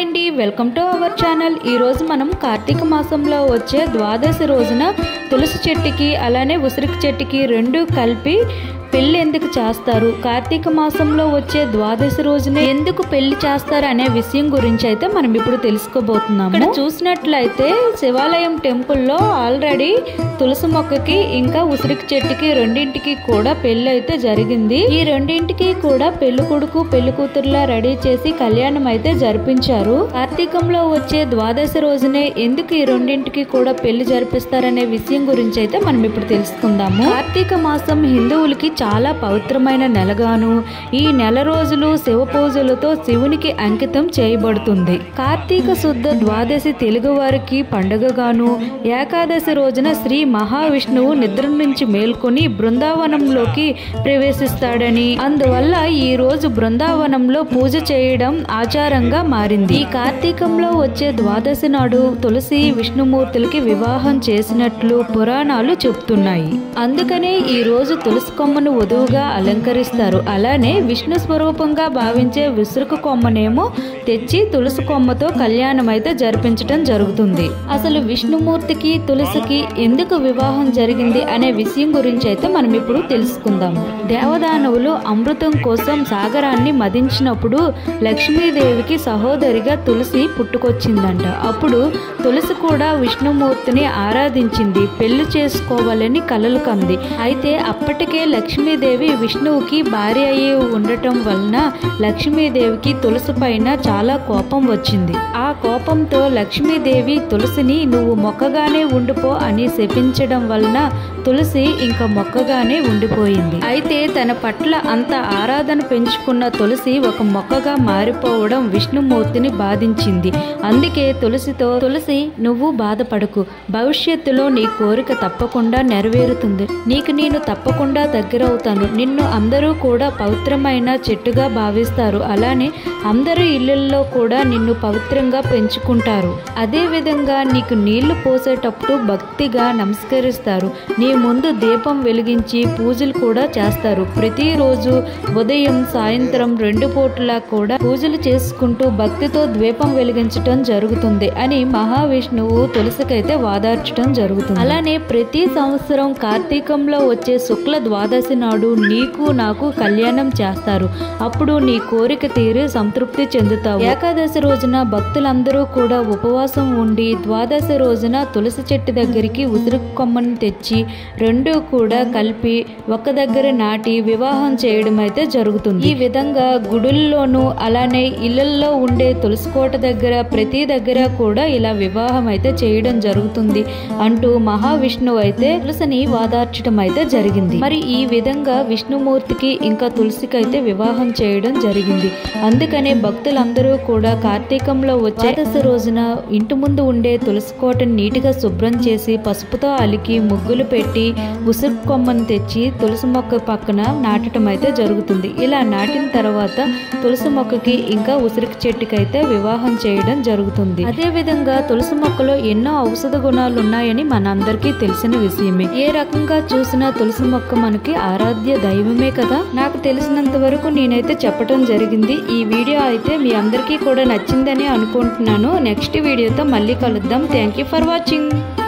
అండి, welcome to our channel. ఈరోజు మనం కార్తీక మాసంలో వచ్చే ద్వాదశి రోజున తులసి చెట్టుకి అలానే ఉసిరికి చెట్టుకి రెండు కలిపి పెళ్లి ఎందుకు చేస్తారు, కార్తీక మాసంలో వచ్చే ద్వాదశి రోజున ఎందుకు పెళ్లి చేస్తారు అనే విషయం గురించి అయితే మనం ఇప్పుడు తెలుసుకోబోతున్నాము. ఇక్కడ చూసినట్లయితే శివాలయం టెంపుల్లో ఆల్రెడీ తులసి మొక్కకి ఇంకా ఉసిరికి చెట్టుకి రెండింటికి కూడా పెళ్లి అయితే జరిగింది. ఈ రెండింటికి కూడా పెళ్లి కొడుకు పెళ్లి కూతురులా రెడీ చేసి కళ్యాణం అయితే జరిపించారు. కార్తీకంలో వచ్చే ద్వాదశి రోజునే ఎందుకు ఈ రెండింటికి కూడా పెళ్లి జరిపిస్తారనే విషయం గురించి అయితే మనం ఇప్పుడు తెలుసుకుందాము. కార్తీక మాసం హిందువులకి చాలా పవిత్రమైన నెలగాను ఈ నెల రోజులు శివ పూజలతో శివునికి అంకితం చేయబడుతుంది. కార్తీక శుద్ధ ద్వాదశి తెలుగు వారికి పండుగగాను, ఏకాదశి రోజున శ్రీ మహావిష్ణువు నిద్ర నుంచి మేల్కొని బృందావనంలోకి ప్రవేశిస్తాడని, అందువల్ల ఈ రోజు బృందావనంలో పూజ చేయడం ఆచారంగా మారింది. ఈ కార్తీకంలో వచ్చే ద్వాదశి నాడు తులసి విష్ణుమూర్తులకి వివాహం చేసినట్లు పురాణాలు చెప్తున్నాయి. అందుకనే ఈ రోజు తులసి కొమ్మను వధువుగా అలంకరిస్తారు. అలానే విష్ణు స్వరూపంగా భావించే విసురుకు కొమ్మనేమో తెచ్చి తులసి కొమ్మతో కళ్యాణం అయితే జరిపించడం జరుగుతుంది. అసలు విష్ణుమూర్తికి తులసికి ఎందుకు వివాహం జరిగింది అనే విషయం గురించి అయితే మనం ఇప్పుడు తెలుసుకుందాము. దేవదానవులు అమృతం కోసం సాగరాన్ని మదించినప్పుడు లక్ష్మీదేవికి సహోదరిగా తులసి పుట్టుకొచ్చిందంట. అప్పుడు తులసి కూడా విష్ణుమూర్తిని ఆరాధించింది, పెళ్లి చేసుకోవాలని కలలు కంది. అయితే అప్పటికే లక్ష్మీదేవి విష్ణువుకి భార్య అయి ఉండటం వలన లక్ష్మీదేవికి తులసి పైన చాలా కోపం వచ్చింది. ఆ కోపంతో లక్ష్మీదేవి తులసిని నువ్వు మొక్కగానే ఉండిపో అని శపించడం వలన తులసి ఇంకా మొక్కగానే ఉండిపోయింది. అయితే తన పట్ల అంత ఆరాధన పెంచుకున్న తులసి ఒక మొక్కగా మారిపోవడం విష్ణుమూర్తిని బాధించింది. అందుకే తులసితో, తులసి నువ్వు బాధపడకు, భవిష్యత్తులో నీ కోరిక తప్పకుండా నెరవేరుతుంది, నీకు నేను తప్పకుండా దగ్గరవుతాను, నిన్ను అందరూ కూడా పవిత్రమైన చెట్టుగా భావిస్తారు, అలానే అందరి ఇళ్లలో కూడా నిన్ను పవిత్రంగా పెంచుకుంటారు. అదే విధంగా నీకు నీళ్లు పోసేటప్పుడు భక్తిగా నమస్కరిస్తారు, నీ ముందు దీపం వెలిగించి పూజలు కూడా చేస్తారు. ప్రతిరోజు ఉదయం సాయంత్రం 2 పూటలా కూడా పూజలు చేసుకుంటూ భక్తితో దీపం వెలిగించటం జరుగుతుంది అని మహావిష్ణువు తులసికైతే వాదార్చడం జరుగుతుంది. అలానే ప్రతి సంవత్సరం కార్తీకంలో వచ్చే శుక్ల ద్వాదశి నాడు నీకు నాకు కళ్యాణం చేస్తారు. అప్పుడు నీ కోరిక తీరి సంతృప్తి చెందుతావు. ఏకాదశి రోజున భక్తులందరూ కూడా ఉపవాసం ఉండి ద్వాదశి రోజున తులసి చెట్టు దగ్గరికి ఉసిరి కొమ్మను తెచ్చి రెండు కూడా కలిపి ఒక దగ్గర నాటి వివాహం చేయడం అయితే జరుగుతుంది. ఈ విధంగా గుడుల్లోనూ అలానే ఇళ్లలో ఉండే తులసి కోట దగ్గర ప్రతి దగ్గర కూడా ఇలా వివాహం అయితే చేయడం జరుగుతుంది అంటూ మహావిష్ణువు అయితే తులసిని వాదార్చడం అయితే జరిగింది. మరి ఈ విధంగా విష్ణుమూర్తికి ఇంకా తులసికి అయితే వివాహం చేయడం జరిగింది. అందుకనే భక్తులందరూ కూడా కార్తీకంలో వచ్చే ద్వాదశి రోజున ఇంటి ముందు ఉండే తులసి కోటను నీటిగా శుభ్రం చేసి పసుపుతో అలికి ముగ్గులు పెట్టి ఉసిరి కొమ్మను తెచ్చి తులసి మొక్క పక్కన నాటడం అయితే జరుగుతుంది. ఇలా నాటిన తర్వాత తులసి మొక్కకి ఇంకా ఉసిరికి చెట్టుకి అయితే వివాహం చేయడం జరుగుతుంది. అదే విధంగా తులసి మొక్కలో ఎన్నో ఔషధ గుణాలు ఉన్నాయని మనందరికీ తెలిసిన విషయమే. ఏ రకంగా చూసినా తులసి మొక్క మనకి ఆరాధ్య దైవమే కదా. నాకు తెలిసినంత వరకు నేనైతే చెప్పడం జరిగింది. ఈ వీడియో అయితే మీ అందరికీ కూడా నచ్చిందని అనుకుంటున్నాను. నెక్స్ట్ వీడియోతో మళ్ళీ కలుద్దాం. Thank you for watching.